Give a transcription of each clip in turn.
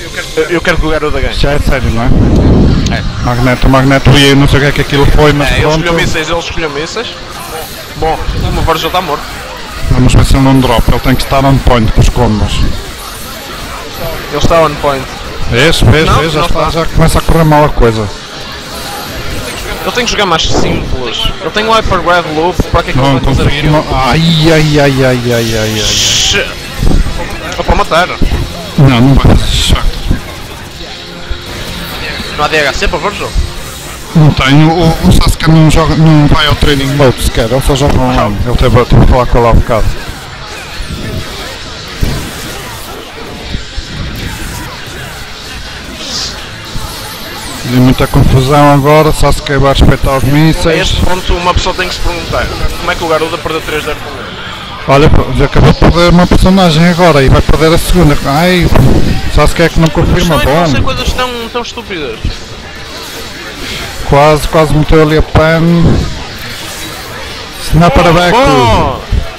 Eu quero que o Garuda ganhe. Já é sério, não é? É. Magneto, e eu não sei o que é que aquilo foi, mas Ele pronto. escolheu mísseis. Bom, o meu Virgil está morto. Vamos ver se ele não drop, ele tem que estar on point com os combos. Ele está on point. Vês, já começa a correr mal a coisa. Eu tenho que jogar mais simples. Eu tenho o Hyper Red Loop, para que é que Não ele vai fazer confirma. aquilo? Ai. Shit. É para matar. Não vai fazer chato. Não há DHC para Virgil? Não tenho, o Sasuke não vai ao training mode sequer, ele só joga online. Ele teve a falar com ele há bocado. E muita confusão agora, Sasuke vai respeitar os A mísseis. este ponto uma pessoa tem que se perguntar como é que o Garuda perdeu 3 0 com ele? Olha, acabou de perder uma personagem agora e vai perder a segunda. Ai, Sasuke é que não confirma, Não sei bom. coisas tão estúpidas. Quase meteu ali a pan. Sinal para back. Bom!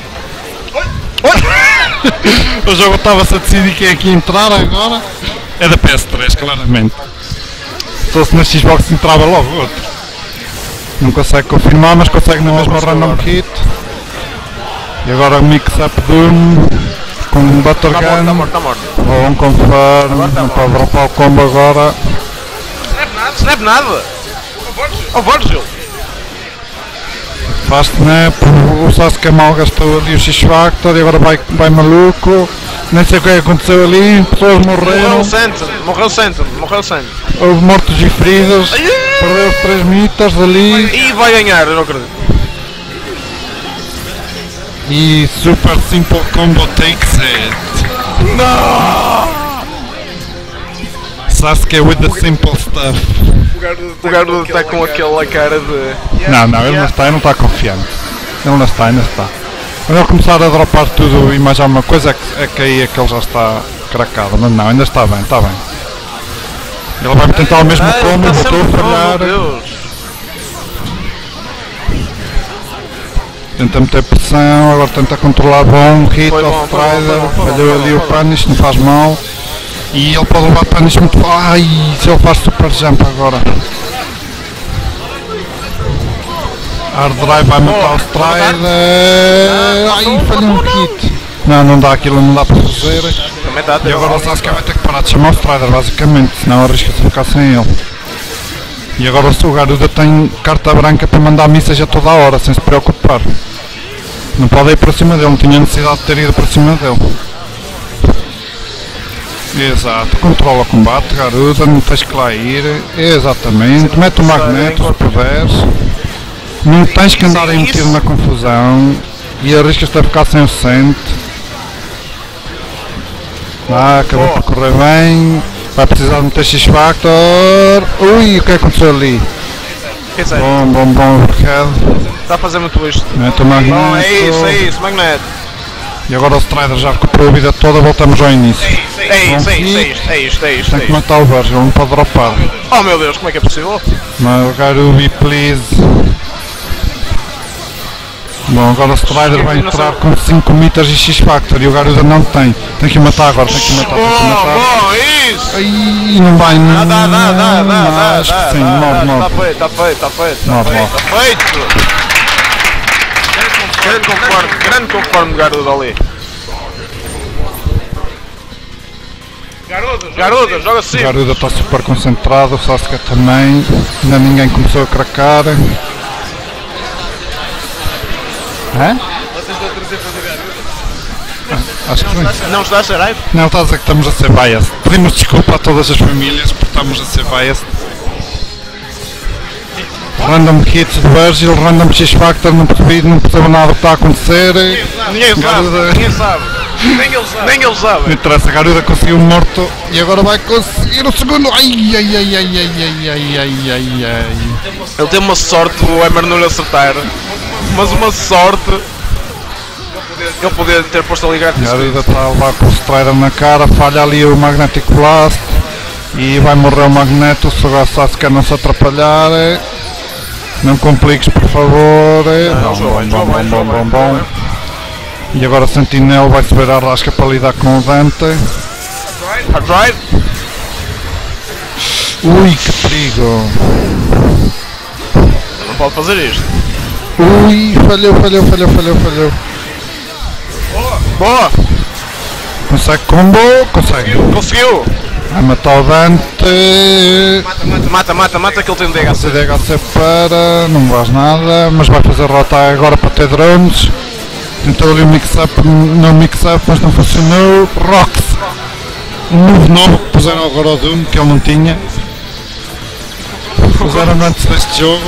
O jogo estava-se a decidir quem é que ia entrar agora. É da PS3, claramente. Se fosse na Xbox entrava logo outro. Não consegue confirmar, mas consegue na mesma random kit. E agora o mix-up Doom com um Buttergun. Está morto. Ou um confirm, não pode dropar o combo agora. Snap nada! Oh Virgil! Faz snap, o Sasuke mal gastou ali o X-Factor e agora vai maluco. Nem sei o que aconteceu ali, pessoas morreram. Morreu Senton. Houve mortos e feridos, perdeu os 3 mitas ali. E vai ganhar, eu não acredito. E Super Simple Combo takes it. Não! Sasuke with the simple stuff. O Garuda está com aquela cara de... Não, ele não está confiante. Ele não está, ainda está. Quando ele começar a dropar tudo e mais alguma coisa é que aí é que ele já está cracado. Mas não, ainda está bem, está bem. Ele vai tentar o mesmo combo, voltou a falhar. Tenta meter pressão, agora tenta controlar bom, hit off Strider, falhou ali o punish, não faz mal. E ele pode levar punish muito forte. Ai, se ele faz super jump agora. Hard Drive vai matar o Strider. Ai, falhou um hit. Não dá aquilo, não dá para fazer. E agora o Sasuke vai ter que parar de chamar o Strider, basicamente, senão arrisca-se a ficar sem ele. E agora o Garuda tem carta branca para mandar mísseis a toda a hora, sem se preocupar. Não pode ir para cima dele, não tinha necessidade de ter ido para cima dele. Exato, controla o combate, Garuda, não tens que lá ir. Exatamente, mete o Magneto se puderes. Não tens que andar aí metido na confusão. E arriscas-te a ficar sem o Sent. Acabou por correr bem. Vai precisar de meter X-Factor. Ui, o que aconteceu ali? Bom, overhead. Está a fazer muito isto. Mete o Magneto. Bom, é isso, Magneto. E agora o Strider já recuperou a vida toda, voltamos ao início. É isto. Tem que matar o Virgil, não pode dropar. Oh meu Deus, como é que é possível? Mas Garubi, please. Bom, agora o Strider vai entrar com 5 mitas e X-Factor e o Garuda não tem. Tem que matar agora, tem que matar. Bom, isso! Ai, não vai, não. Dá. Acho que sim, morre. Está feito. Grande conforme de Garuda ali. Garuda, joga assim. O Garuda está super concentrado, o Sasuke também. Ainda ninguém começou a cracar. Hã? Vocês vão trazer para o Garuda? Acho que sim. Não está a ser hype? Não, está a dizer que estamos a ser biased. Pedimos desculpa a todas as famílias porque estamos a ser biased. Random hits de Virgil, random X-Factor, não percebo nada do que está a acontecer. Ninguém sabe. Nem ele sabe. Não interessa, Garuda conseguiu um morto e agora vai conseguir o segundo. Ai. Ele tem uma sorte, o Emer não lhe acertar. Mas uma sorte. Ele podia ter posto ali grátis. Garuda está a levar com o Strider na cara, falha ali o Magnetic Blast. E vai morrer o Magneto, se o Sasuke não se atrapalhar. Não compliques, por favor. Bom. E agora o Sentinel vai subir a rasca para lidar com o Dante. Hard Drive. Ui, que perigo. Não pode fazer isto. Ui, falhou. Boa! Consegue combo? Consegue. Conseguiu! Vai matar o Dante. Mata que ele tem DHC. Fazer DHC para. Não faz nada, mas vai fazer rota agora para ter drones. Tentou ali o mix-up, mas não funcionou. Rox! Um move novo que puseram agora ao Doom, que ele não tinha. Puseram antes deste jogo.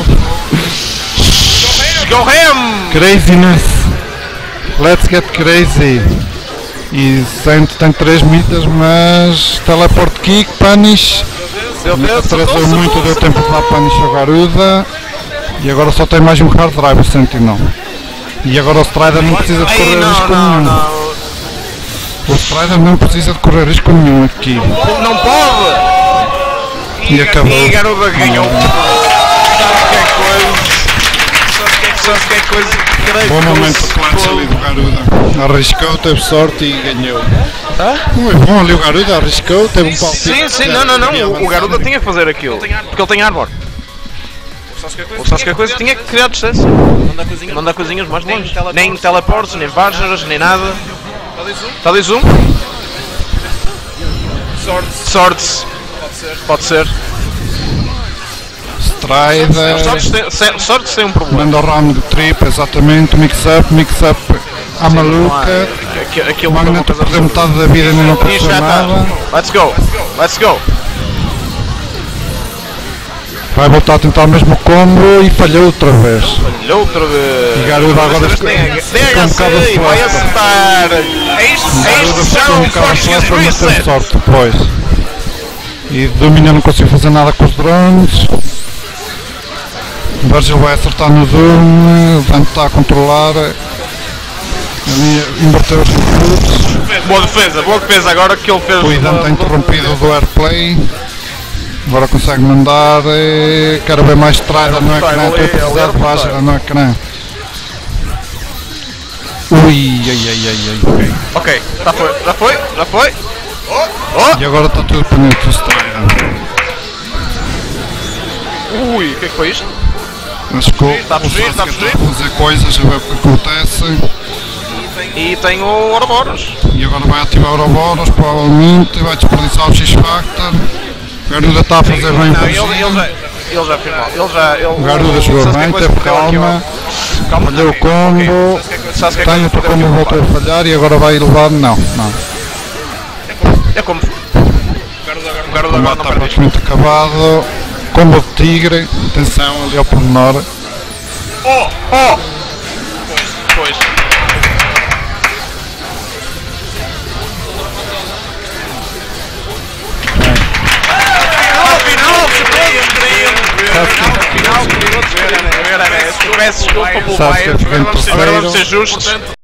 Go ham! Craziness! Let's get crazy! E Saint tem 3 mitas, mas teleport kick, punish. Atrasou muito, deu tempo de dar punish ao Garuda. E agora só tem mais um hard drive, o Sentinel. E agora o Strider não precisa de correr risco nenhum. O Strider não precisa de correr risco nenhum aqui. Não pode! E acabou. E Garuda ganhou. Sabes que é coisa? Bom momento de clutch ali do Garuda. Arriscou, teve sorte e ganhou. Foi bom ali o Garuda, arriscou, teve um palpite. Sim, não. O Garuda tinha que fazer aquilo. Porque ele tem armor. O Sasuke coisa tinha que criar distância. Mandar coisinhas mais longe. Nem teleportes, nem Vargas, nem nada. Está de zoom? Swords. Pode ser. Strider. Swords tem um problema. Manda o round trip, exatamente. Mix-up à maluca. O Magneto perdeu metade da vida e ainda não aconteceu nada. Let's go. Vai voltar a tentar o mesmo combo e falhou outra vez. E Garuda agora ficou um bocado e vai acertar. Garuda ficou um bocado flash, mas teve sorte depois. E Domina não conseguiu fazer nada com os drones. Virgil vai acertar no Doom, o Dante está a controlar. Ali inverteu os recursos. Boa defesa agora que ele fez. O Dante está interrompido do airplay. Agora consegue mandar. Quero ver mais Strider no ecrã. Estou a precisar de Vajra no ecrã. Ui, ai. Ok, já foi. E agora está tudo dependente do Strider. Ui, o que é que foi isto? Acho que Está a fugir. Está a fazer coisas, a ver o que acontece. E tem o Ouroboros. E agora vai ativar o Ouroboros, provavelmente. Vai desperdiçar o X-Factor. O Garuda está a fazer bem o Ele já fez mal. O Garuda jogou bem, teve calma. Falhou o combo. Tem outro combo, voltou a falhar e agora vai levar. Não. É como. O Garuda O combate agora não está perde isto. praticamente acabado. Combo de tigre. Atenção ali ao pormenor. Pois. Peço desculpa pelo Sasuke Bayern, ficando agora vamos ser terceiro. justos.